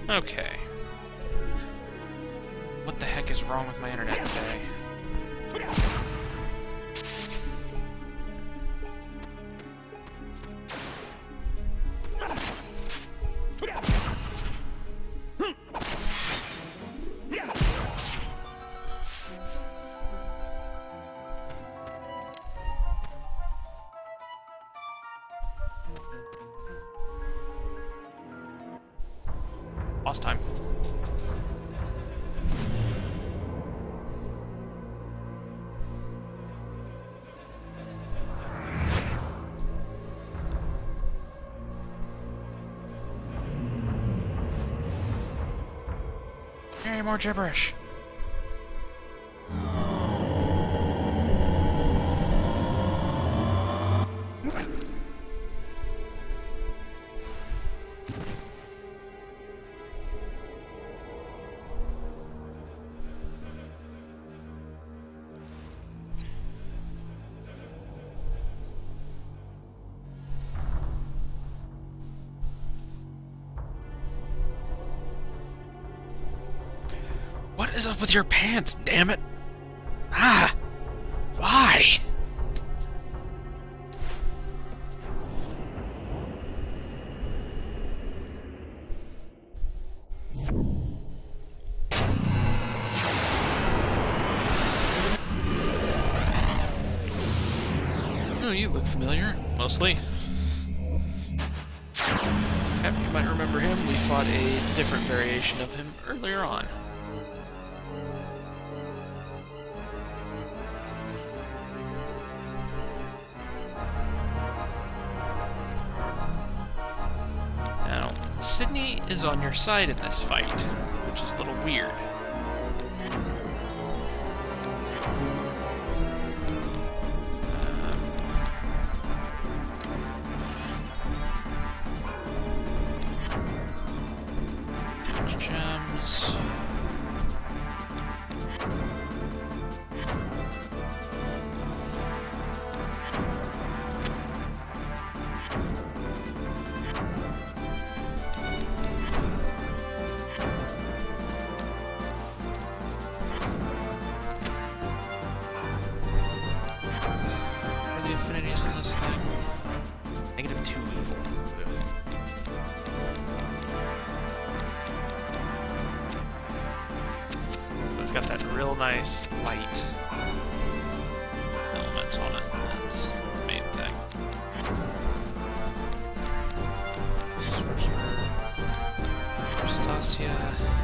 Okay. What the heck is wrong with my internet today? Lost time. Hey, more gibberish. What is up with your pants, damn it? Ah! Why? Oh, you look familiar. Mostly. Yep, you might remember him. We fought a different variation of him earlier on. Now, Sydney is on your side in this fight, which is a little weird. Gems. What are the affinities on this thing? -2 evil. It's got that real nice light element on it. That's the main thing. Sorcerer. Stasia.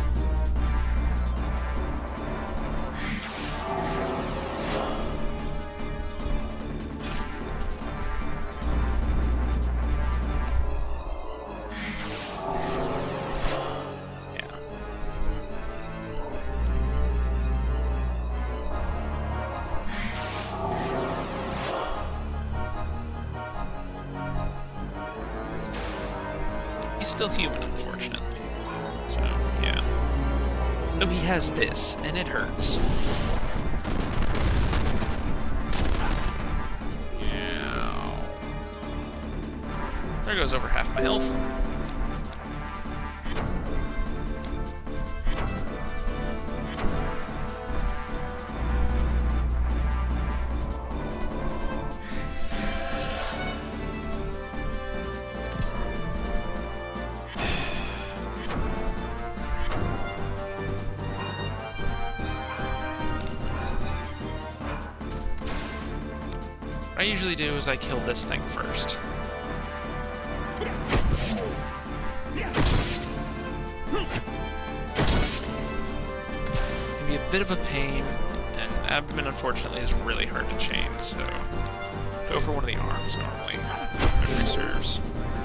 He's still human, unfortunately. So, yeah. Though he has this, and it hurts. Yeah. There goes over half my health. What I usually do is I kill this thing first. It can be a bit of a pain, and abdomen unfortunately is really hard to chain, so go for one of the arms normally. Memory serves.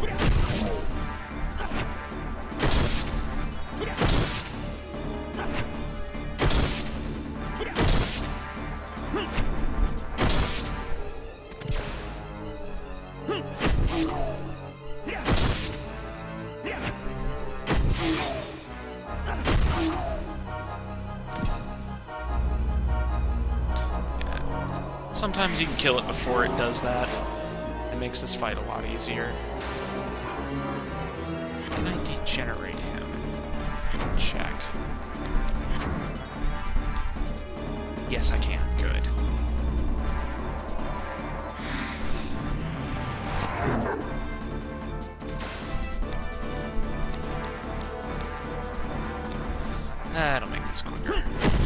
Sometimes you can kill it before it does that. It makes this fight a lot easier. Can I degenerate him? check. Yes, I can. Good. That'll make this quicker.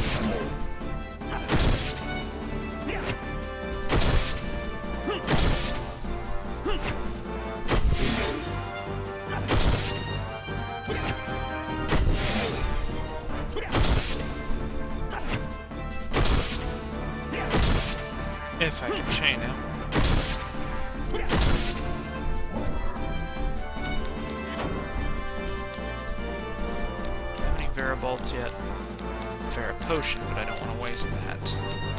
If I can chain him. Don't have any Vera bolts yet. Vera potion, but I don't want to waste that.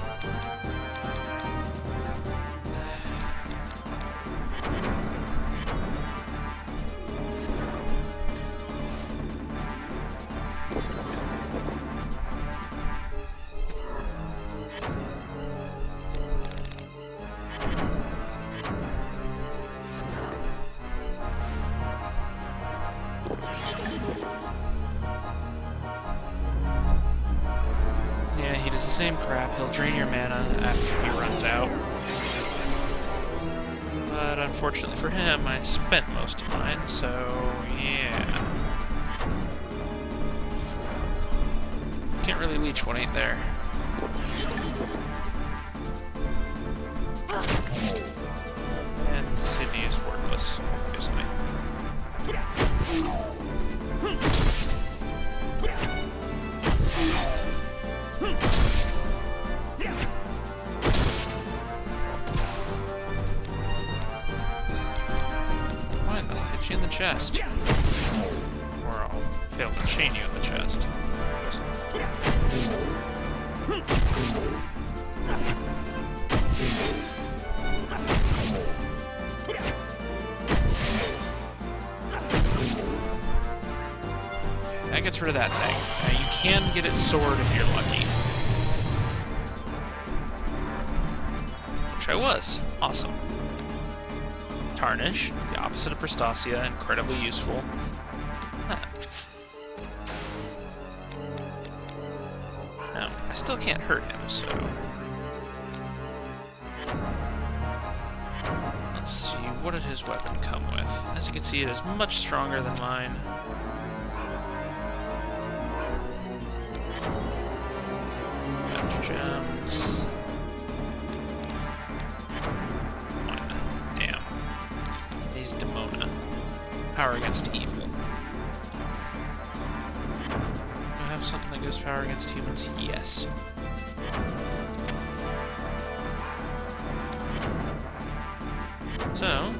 Yeah, he does the same crap. He'll drain your mana after he runs out. But unfortunately for him, I spent most of mine, so yeah. Can't really leech what ain't there. And Sydney is worthless, obviously. Fine, I'll hit you in the chest. Or I'll fail to chain you in the chest. That gets rid of that thing. Now you can get its sword if you're lucky. Which I was. Awesome. Tarnish, the opposite of Prostasia, incredibly useful. No, I still can't hurt him, so... Let's see, what did his weapon come with? As you can see, it is much stronger than mine. Gems. One. Damn. He's Demona. Power against evil. Do I have something that gives power against humans? Yes. So...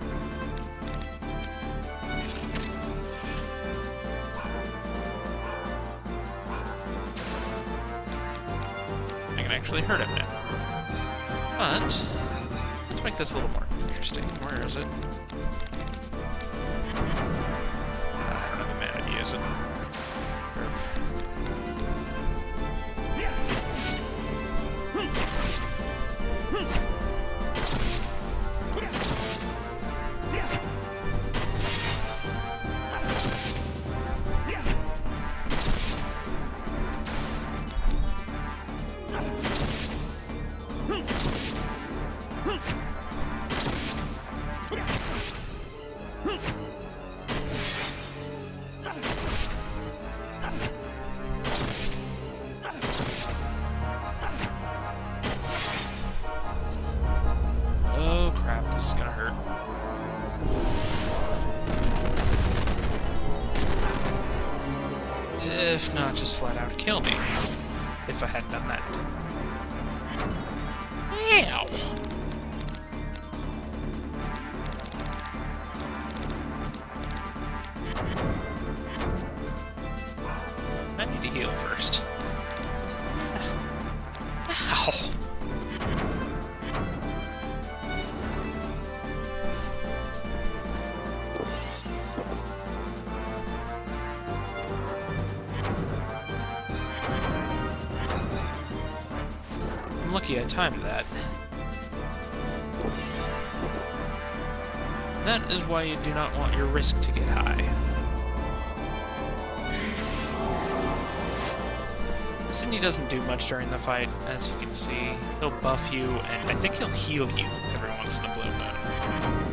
actually hurt him now. But let's make this a little more interesting. Where is it? I don't have the mana to use it. This is gonna hurt. If not, just flat out kill me. If I hadn't done that. Ow! I need to heal first. Ow! Lucky I timed that. That is why you do not want your risk to get high. Sydney doesn't do much during the fight, as you can see. He'll buff you, and I think he'll heal you every once in a blue moon.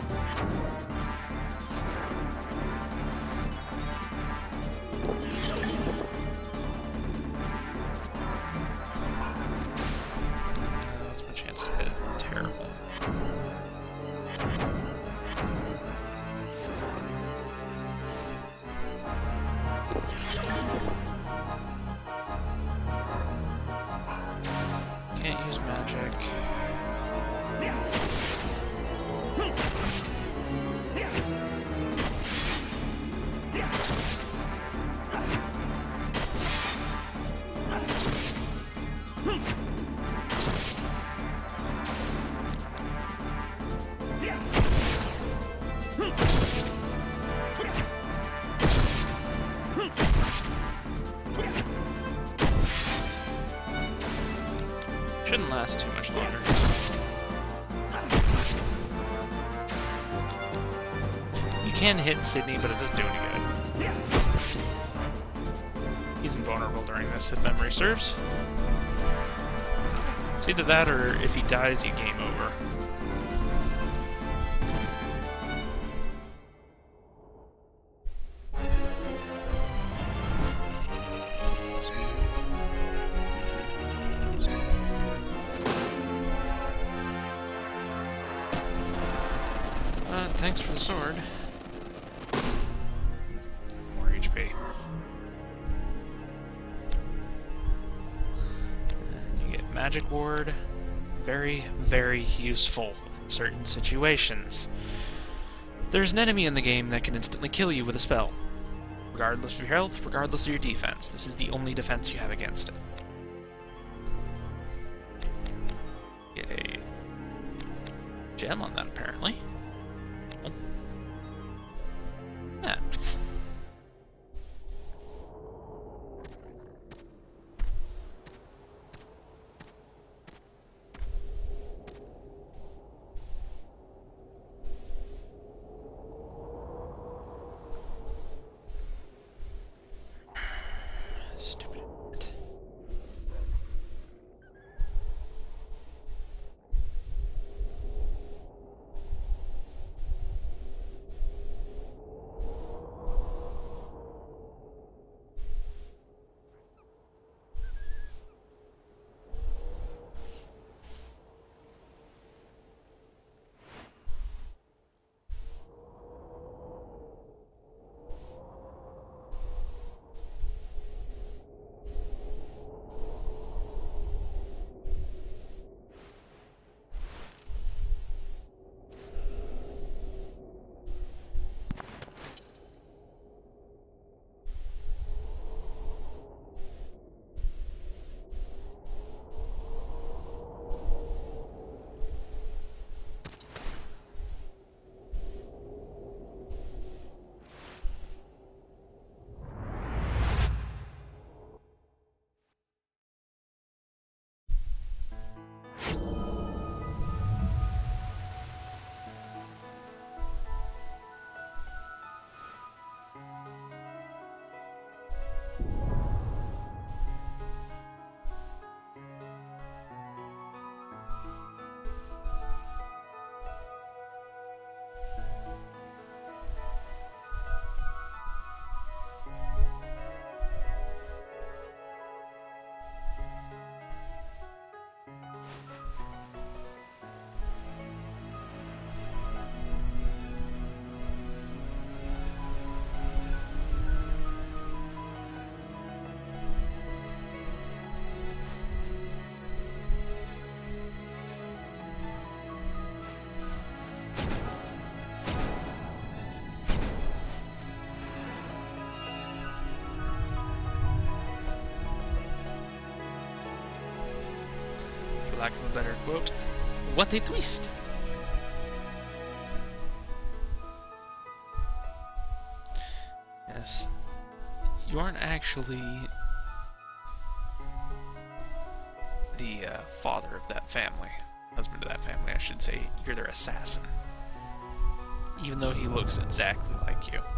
That's my chance to hit. Terrible. Can't use magic. Shouldn't last too much longer. You can hit Sydney, but it doesn't do any good. He's invulnerable during this, if memory serves. It's either that, or if he dies, you game over. Thanks for the sword. More HP. And you get Magic Ward. Very, very useful in certain situations. There's an enemy in the game that can instantly kill you with a spell. Regardless of your health, regardless of your defense. This is the only defense you have against it. Get a gem on that, apparently. Yeah. Stupid. For lack of a better quote, what a twist! Yes, you aren't actually the father of that family, husband of that family, I should say. You're their assassin, even though he looks exactly like you.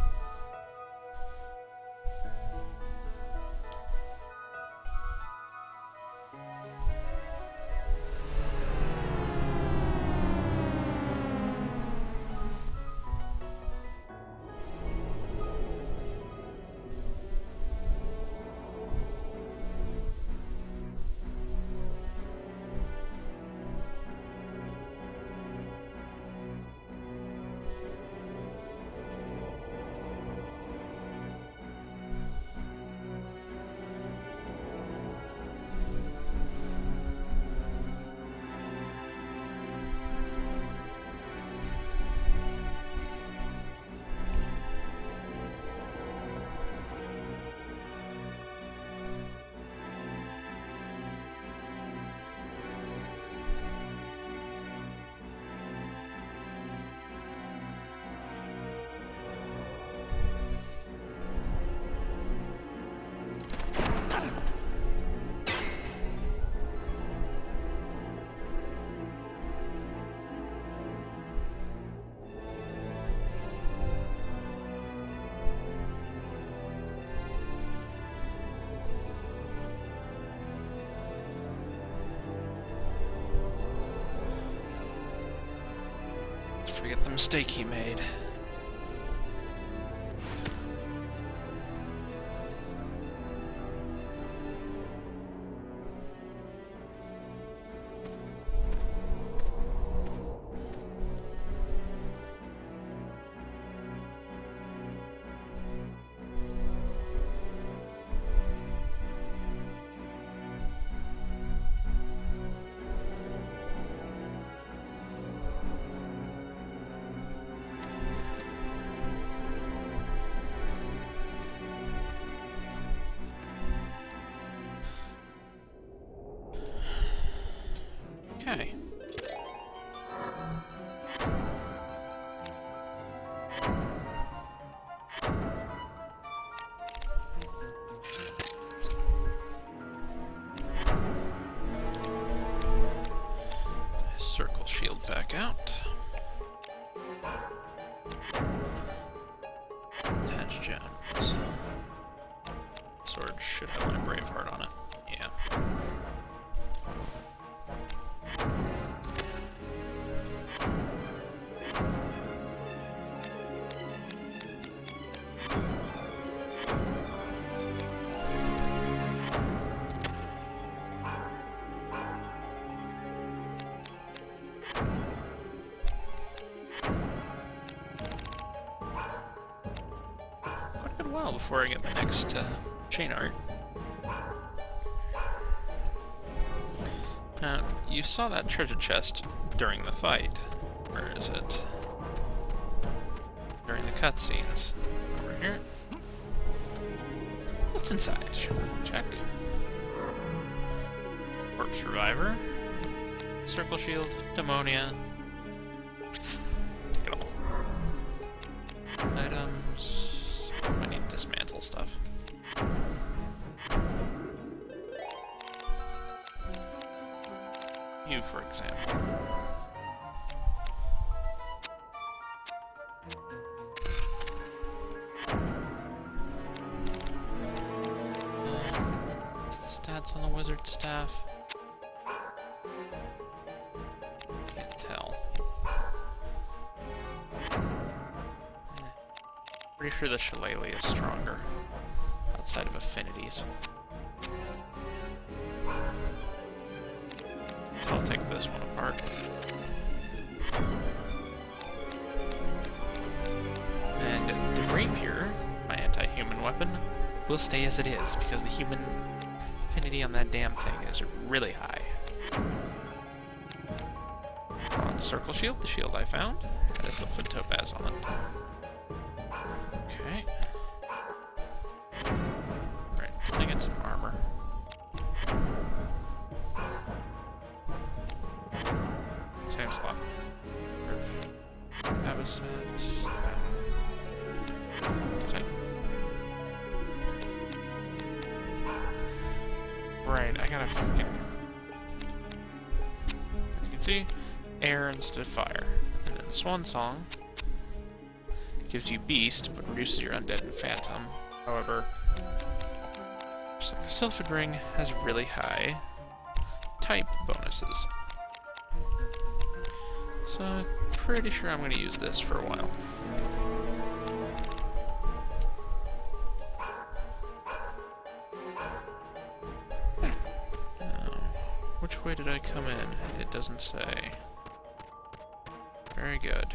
forget the mistake he made. Okay. Circle shield back out. Attach gems. Sword should have my Braveheart on it. Yeah. While before I get my next chain art. Now, you saw that treasure chest during the fight. Where is it? During the cutscenes. Over here. What's inside? Sure, check. Warp Survivor. Circle Shield. Demonia. Take it all. Items. I need to dismantle stuff. You, for example. What's the stats on the wizard staff? Can't tell. Pretty sure the shillelagh is stronger, outside of affinities. So I'll take this one apart. And the rapier, my anti-human weapon, will stay as it is, because the human affinity on that damn thing is really high. On Circle Shield, the shield I found, had a Sylphid Topaz on it. Okay. Alright, let me get some armor. Saves a lot. Habitat. Tight. Right, I gotta fucking... As you can see, air instead of fire. And then Swan Song gives you Beast, but reduces your Undead and Phantom. However, just like the Sylphid Ring, has really high type bonuses. So I'm pretty sure I'm going to use this for a while. Which way did I come in? It doesn't say. Very good.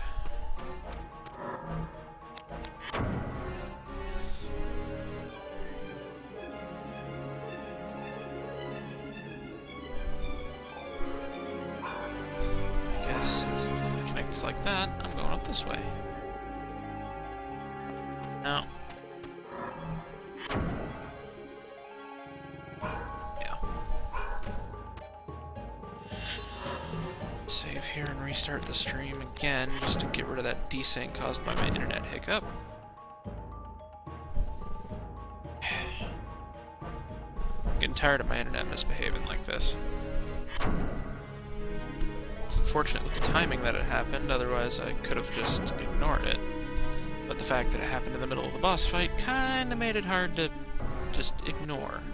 Since it connects like that, I'm going up this way. Now. Yeah. Save here and restart the stream again, just to get rid of that desync caused by my internet hiccup. I'm getting tired of my internet misbehaving like this. It's unfortunate with the timing that it happened, otherwise I could have just ignored it. But the fact that it happened in the middle of the boss fight kinda made it hard to just ignore.